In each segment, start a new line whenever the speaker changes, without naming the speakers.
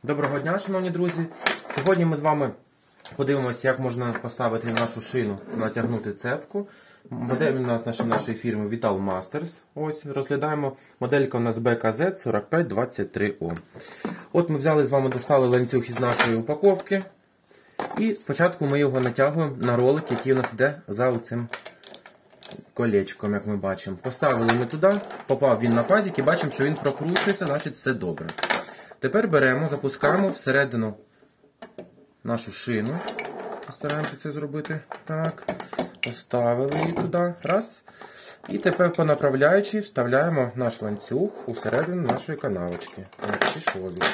Доброго дня, шановні друзі! Сьогодні ми з вами подивимося, як можна поставити в нашу шину, натягнути цепку. Модель у нас нашої фірми Vital Masters. Ось, розглядаємо. Моделька у нас BKZ 4523O. От ми взяли з вами, достали ланцюг із нашої упаковки. І спочатку ми його натягуємо на ролик, який у нас йде за оцим колечком, як ми бачимо. Поставили ми туди, попав він на пазик і бачимо, що він прокручується, значить все добре. Тепер беремо, запускаємо всередину нашу шину. Постараємося це зробити. Так. Поставили її туди. Раз. І тепер по направляючій вставляємо наш ланцюг усередину нашої канавочки. Так, пішов він.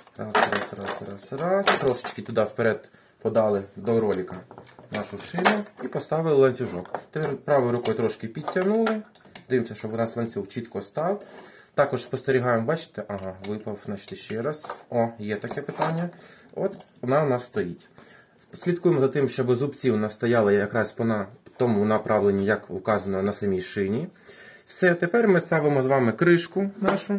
Раз. Трошечки туди вперед подали до ролика нашу шину і поставили ланцюжок. Тепер правою рукою трошки підтягнули. Дивимося, щоб у нас ланцюг чітко став. Також спостерігаємо, бачите, ага, випав, значить, ще раз. О, є таке питання. От вона у нас стоїть. Слідкуємо за тим, щоб зубці у нас стояли якраз по тому направленню, як вказано на самій шині. Все, тепер ми ставимо з вами кришку нашу.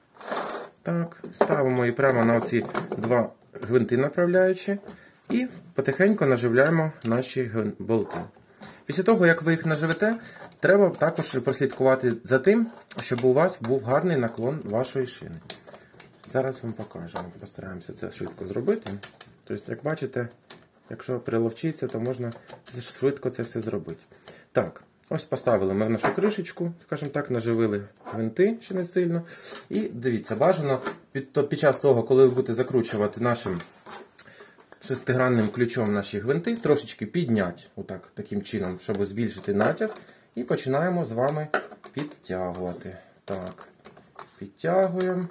Так, ставимо її прямо на оці два гвинти направляючі. І потихеньку наживляємо наші болти. Після того, як ви їх наживете, треба також прослідкувати за тим, щоб у вас був гарний наклон вашої шини. Зараз вам покажемо. Постараємося це швидко зробити. Тобто, як бачите, якщо приловчиться, то можна швидко це все зробити. Так, ось поставили ми нашу кришечку, скажімо так, наживили гвинти ще не сильно. І дивіться, бажано під час того, коли ви будете закручувати нашим шестигранним ключом наші гвинти, трошечки підняти, отак, таким чином, щоб збільшити натяг. І починаємо з вами підтягувати. Так, підтягуємо.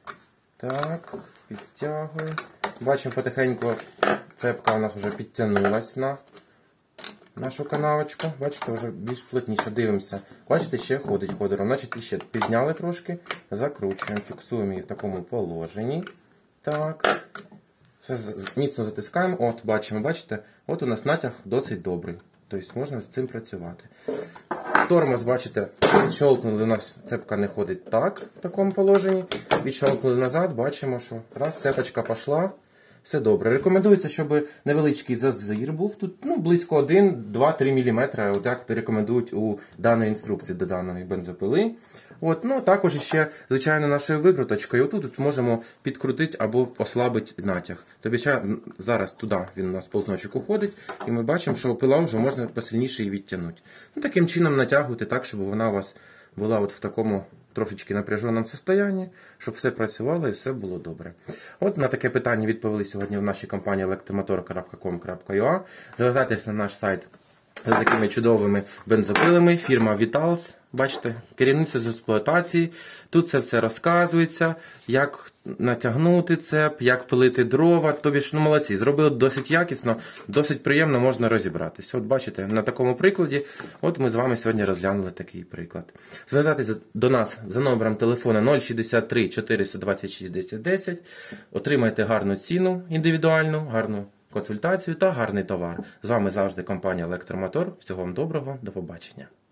Так, підтягуємо. Бачимо потихеньку, цепка у нас вже підтягнулась на нашу канавочку. Бачите, вже більш плотніше дивимося. Бачите, ще ходить ходором. Значить, ще підняли трошки, закручуємо, фіксуємо її в такому положенні. Так. Все міцно затискаємо. От, бачимо, бачите, от у нас натяг досить добрий. Тобто можна з цим працювати. Тормоз, бачите, відщолкнули, у нас цепка не ходить так, в такому положенні. Відщолкнули назад, бачимо, що раз цепочка пішла, все добре. Рекомендується, щоб невеличкий зазір був. Тут близько 1-2-3 мм, от як рекомендують у даній інструкції до даної бензопили. От, також ще, звичайно, нашою викруточкою. Тут можемо підкрутити або ослабити натяг. Тобто зараз туди він у нас ползночок уходить, і ми бачимо, що пила вже можна посильніше її відтягнути. Таким чином натягувати так, щоб вона у вас була от в такому трошечки напряженому стані, щоб все працювало і все було добре. От на таке питання відповіли сьогодні в нашій компанії electromotor.com.ua. Звертайтесь на наш сайт за такими чудовими бензопилами. Фірма Vitals. Бачите, керівниця з експлуатації. Тут це все розказується, як натягнути цеп, як пилити дрова. Тобі ж, молодці, зробили досить якісно, досить приємно можна розібратися. От бачите, на такому прикладі, от ми з вами сьогодні розглянули такий приклад. Звертайтеся до нас за номером телефона 063 426 10 10. Отримайте гарну ціну індивідуальну, гарну консультацію та гарний товар. З вами завжди компанія Електромотор. Всього вам доброго, до побачення.